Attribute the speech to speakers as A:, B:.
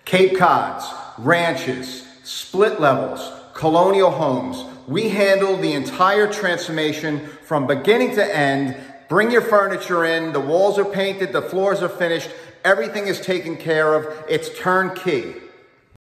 A: Cape Cods, ranches, split levels, colonial homes. We handle the entire transformation from beginning to end. Bring your furniture in, the walls are painted, the floors are finished, everything is taken care of. It's turnkey.